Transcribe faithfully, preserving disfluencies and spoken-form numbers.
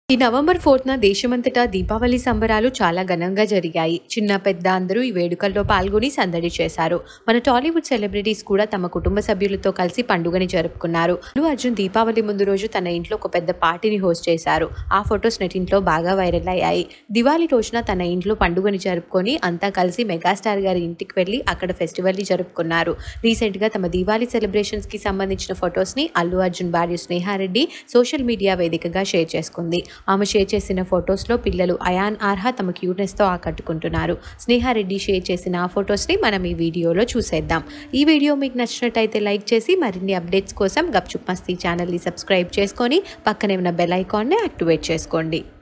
ఈ నవంబర్ ఫోర్త్న దేశమంతటా దీపావళి సంబరాలు చాలా ఘనంగా జరిగాయి. చిన్న పెద్ద అందరూ ఈ వేడుకల్లో పాల్గొని సందడి చేశారు. మన టాలీవుడ్ సెలబ్రిటీస్ కూడా తమ కుటుంబ సభ్యులతో కలిసి పండుగని జరుపుకున్నారు. అల్లు అర్జున్ దీపావళి ముందు రోజు తన ఇంట్లో ఒక పెద్ద పార్టీని హోస్ట్ చేశారు. ఆ ఫొటోస్ నెట్టింట్లో బాగా వైరల్ అయ్యాయి. దివాళీ రోజున తన ఇంట్లో పండుగని జరుపుకొని అంతా కలిసి మెగాస్టార్ గారి ఇంటికి వెళ్లి అక్కడ ఫెస్టివల్ని జరుపుకున్నారు. రీసెంట్ గా తమ దివాళీ సెలబ్రేషన్స్ కి సంబంధించిన ఫొటోస్ ని అల్లు అర్జున్ భార్య స్నేహ రెడ్డి సోషల్ మీడియా వేదికగా షేర్ చేసుకుంది. ఆమె షేర్ చేసిన ఫొటోస్లో పిల్లలు అయాన్ ఆర్హా తమ క్యూట్నెస్తో ఆకట్టుకుంటున్నారు. స్నేహ రెడ్డి షేర్ చేసిన ఆ ఫొటోస్ని మనం ఈ వీడియోలో చూసేద్దాం. ఈ వీడియో మీకు నచ్చినట్టయితే లైక్ చేసి మరిన్ని అప్డేట్స్ కోసం గప్ చుప్ మస్తీ ఛానల్ని సబ్స్క్రైబ్ చేసుకొని పక్కనే ఉన్న బెల్ ఐకాన్ని యాక్టివేట్ చేసుకోండి.